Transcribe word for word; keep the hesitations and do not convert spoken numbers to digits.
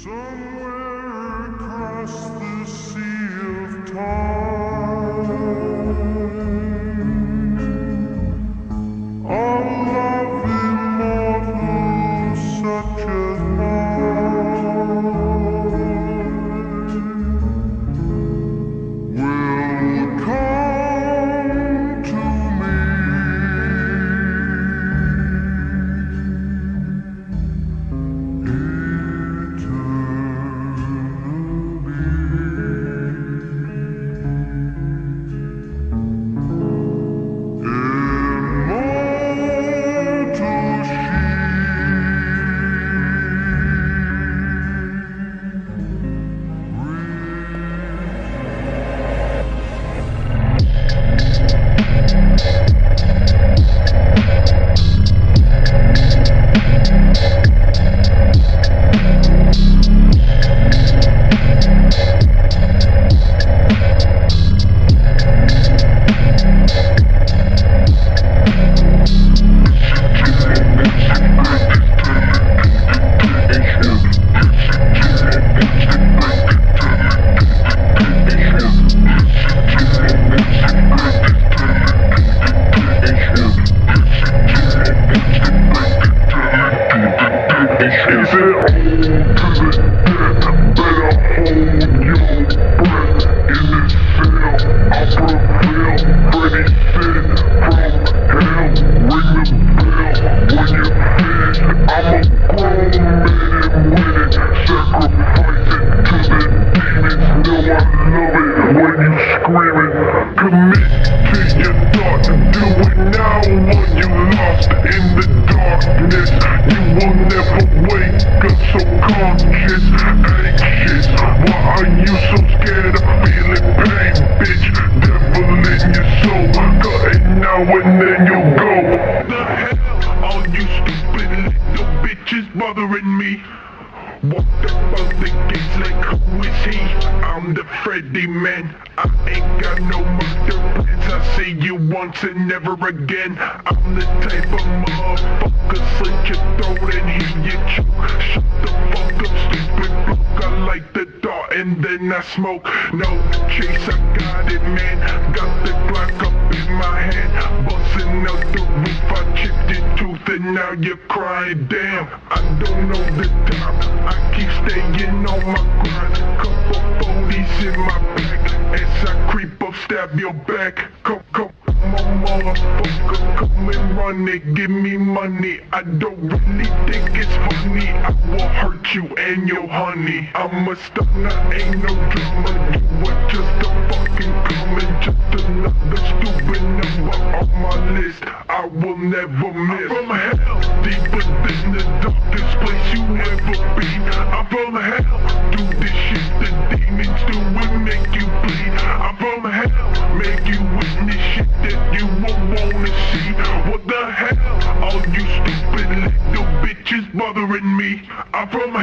Somewhere across the sea of time, a love immortal such as mine will come to me. Is it all to the death? Better hold your breath. In this cell, I prevail. Freddy said from hell, ring the bell when you're finished. I'm a grown man and winning. Sacrifice it to the demons. Know I love it when you screaming. Commit to your thought. Do it now when you lost in the darkness. You will never wake up so conscious, anxious. Why are you so scared of feeling pain, bitch? Devil in your soul, cutting now and then you go. The hell, all you stupid little bitches bothering me. Walked up out the gates like who is he? I'm the Freddy man. I ain't got no murder plans. I see you once and never again. I'm the type of motherfucker slit your throat and hear you choke. Shut the fuck up, stupid bloke. I like the thought and then I smoke. No chase, I got it, man. Got the Glock up in my hand, busting out the roof. I chipped your tooth and now you're crying. Damn, I don't know the time. I keep staying on my grind. Couple forties in my back as I creep up, stab your back. Come, come, my motherfucker, come and run it. Give me money. I don't really think it's funny. I will hurt you and your honey. I'm a stunner, ain't no drama. You are just a fucking coming, just another stupid number on my list. I will never miss. I'm from hell, deeper than the darkest place you ever been. I'm from hell, do this shit the demons do and make you bleed. I'm from hell, make you witness shit that you won't wanna see. What the hell, all you stupid little bitches bothering me? I'm from